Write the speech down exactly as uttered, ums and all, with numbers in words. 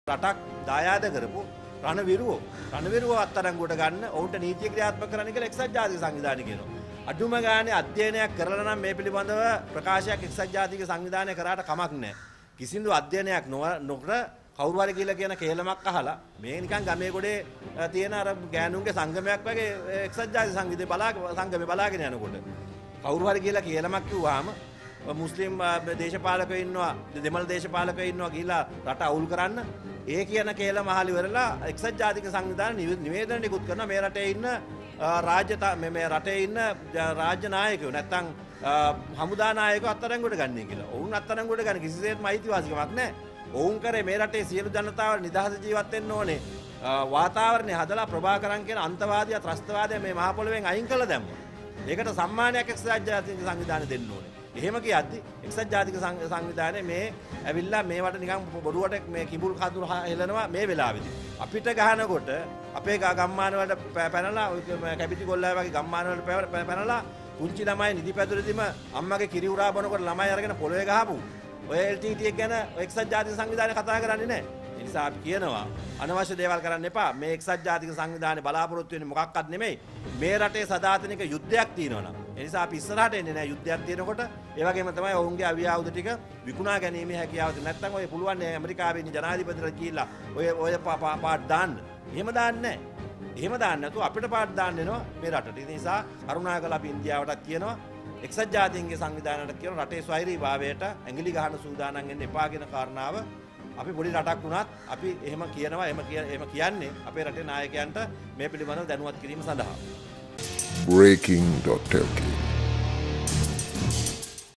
රටක් දායාද කරපු රණවිරුවෝ රණවිරුවෝ අත්අඩංගුවට ගන්න ඔවුන්ට නීතිය ක්‍රියාත්මක කරන්න කියලා එක්සත් ජාතික සංවිධානය කියනවා. අඩුම ගානේ අධ්‍යයනයක් කරලා නම් මේ පිළිබඳව ප්‍රකාශයක් එක්සත් ජාතික සංවිධානය කරාට කමක් නැහැ. කිසිදු අධ්‍යයනයක් නොකර කවුරු හරි කියලා කියන කේලමක් අහලා මේ නිකන් ගමේ ගොඩේ තියෙන අර ගෑනුන්ගේ සංගමයක් වගේ එක්සත් ජාතික සංවිධානය බලාගෙන සංගමේ බලාගෙන යනකොට කවුරු හරි කියලා කේලමක් කිව්වාම මුස්ලිම් දේශපාලකයෝ ඉන්නවා දෙමළ දේශපාලකයෝ ඉන්නවා කියලා රට අවුල් කරන්න ඒ කියන කේලම අහලි වෙරලා එක්සත් ජාතික සංවිධානය නිවේදන නිකුත් කරනවා මේ රටේ ඉන්න රාජ්‍ය මේ රටේ ඉන්න රාජ්‍ය නායකයෝ නැත්තම් හමුදා නායකයෝ අත්අඩංගුවට ගන්නේ කියලා. ඔවුන් අත්අඩංගුවට ගන්න කිසිසේත්ම අයිතිවාසිකමක් නැහැ. ඔවුන් කරේ මේ රටේ සියලු ජනතාව නිදහස ජීවත් වෙන්න ඕනේ. වාතාවරණය හදලා ප්‍රභාකරන් කියන අන්තවාදියා ත්‍රස්තවාදයා මේ මහ පොළොවෙන් අයින් කළා දැම්මා. ඒකට සම්මානයක් එක්සත් ජාතික සංවිධානය දෙන්න ඕනේ. එහෙම කියද්දි එක්සත් ජාතික සංවිධානය මේ ඇවිල්ලා මේවට නිකන් බොරුවට මේ කිඹුල් කඳුළු හෙලනවා මේ වෙලාවේදී. අපිට ගහනකොට අපේ ගම්මාන වලට පැනලා කැබිටි කොල්ලා වගේ ගම්මාන වලට පැනලා පුංචි ළමයි නිදි පැදුරේදීම අම්මගේ කිරි උරා බොනකොට ළමයි අරගෙන පොළවේ ගහපු ඔය එල් ටී ටී එක ගැන එක්සත් ජාතික සංවිධානය කතා කරන්නේ නැහැ. ඒ නිසා අපි කියනවා අනවශ්‍ය දේවල් කරන්න එපා. මේ එක්සත් ජාතික සංවිධානය බලාපොරොත්තු වෙන්නේ මොකක්වත් නෙමෙයි. මේ රටේ සදාතනික යුද්ධයක් තියෙනවා නම්. ඒ නිසා අපි ඉස්සරහට එන්නේ නැහැ යුද්ධයක් තියෙනකොට. ඒ වගේම තමයි ඔවුන්ගේ අවි ආයුධ ටික විකුණා ගැනීමේ හැකියාව තියෙන. නැත්නම් ඔය පුළුවන් ඇමරිකාවේ ඉන්න ජනාධිපතිලා කියලා ඔය ඔය පාට දාන්න. එහෙම දාන්නේ නැහැ. එහෙම දාන්න නැතුව අපිට පාට දාන්න වෙනවා මේ රටට. ඒ නිසා කරුණාකරලා අපි ඉන්දියාවටත් කියනවා එක්සත් ජාතීන්ගේ සංවිධානයට කියන රටේ ස්වෛරී භාවයට ඇඟිලි ගහන සූදානම් වෙන්න එපා කියන කාරණාව අපි පොඩි රටක් වුණත් අපි එහෙම කියනවා එහෙම එහෙම කියන්නේ අපේ රටේ නායකයන්ට මේ පිළිබඳව දැනුවත් කිරීම සඳහා. breaking dot l k